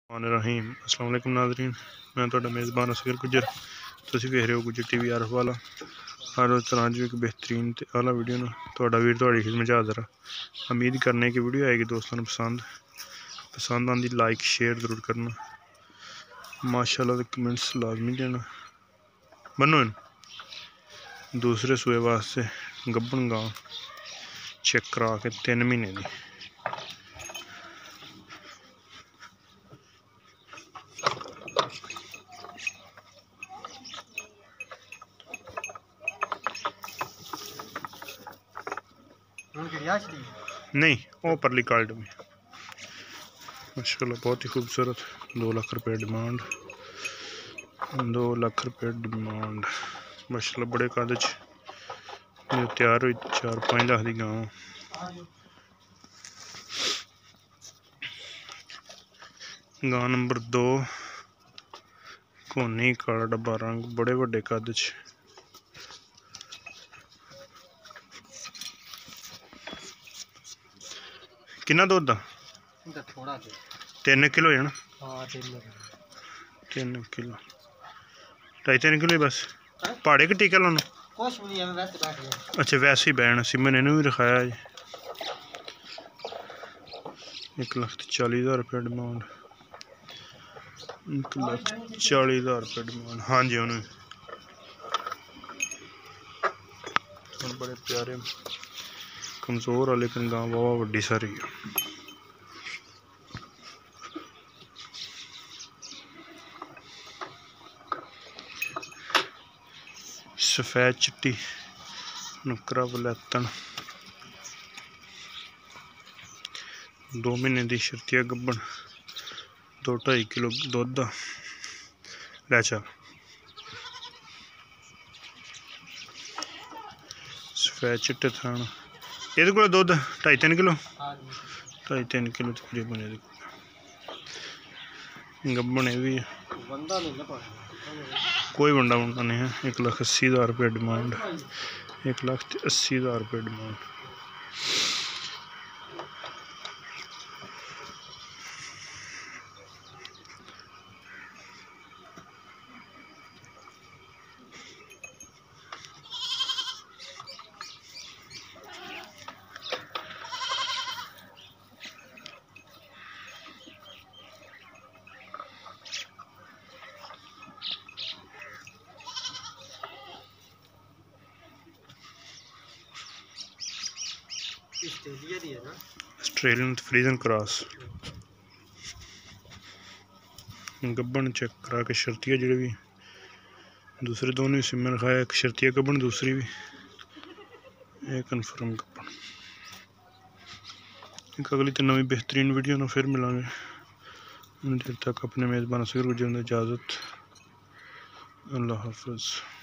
रहीम अस्सलाम वालेकुम नाज़रीन, मैं तुहाडा मेज़बान असगर गुजर। तुसीं वेख रहे हो गुजर टीवी आरिफवाला। हर रोज़ तरह जो एक बेहतरीन ते आला वीडियो ना तुहाडा वीर तुहाडी खिदमत च हाज़र है। उम्मीद करने की वीडियो आएगी दोस्तों ने पसंद आंदी लाइक शेयर ज़रूर करना। माशाल्लाह दे कमेंट्स लाजमी देना। बनो इन दूसरे सूए वास्ते गब्बन गां चेक करा के 3 महीने दी। नहीं वो परली कार्ड में माशाल्लाह बहुत ही खूबसूरत। 2 लाख रुपये डिमांड, 2 लाख रुपये डिमांड। माशाल्लाह बड़े कद च तैयार हुई 4-5 लाख की गां। गां नंबर 2 कोनी काला डब्बा रंग, बड़े बड़े कद च। कितना दुध 3 किलो है ना? 3 किलो 2.5-3 किलो बस। पहाड़े का टीका लाना? अच्छा वैसे ही बैन सिमन इन्हों भी रखाया है। 1,40,000 रुपये डिमांड, 1,40,000 रुपये डिमांड। हाँ जी उन्होंने बड़े प्यारे कमज़ोर है लेकिन गां वाह वड्डी सारी है। सफेद चिट्टी नुकरा वलैतन 2 महीने की शर्तिया गब्बन 2-2.5 किलो दुध लै चल। सफेद चिट्टे थान ये को दुध 2.5-3 किलो 2.5-3 किलो तकरीबन गब्बन ये भी कोई बंदा नहीं है। 1,80,000 रुपये डिमांड, 1,80,000 रुपये डिमांड। आस्ट्रेलियन फरीजन क्रॉस गब्बन चेक करा के शर्तिया जेह्ड़े भी दूसरे दोनों भी सिमन रखाया। एक शर्तिया गब्बन दूसरी भी एक कन्फर्म गब्बन। एक अगली तो नवी बेहतरीन वीडियो ना फिर मिलांगे। उन देर तक अपने मेज़बान असगर गुजर इजाज़त। अल्लाह हाफ़िज़।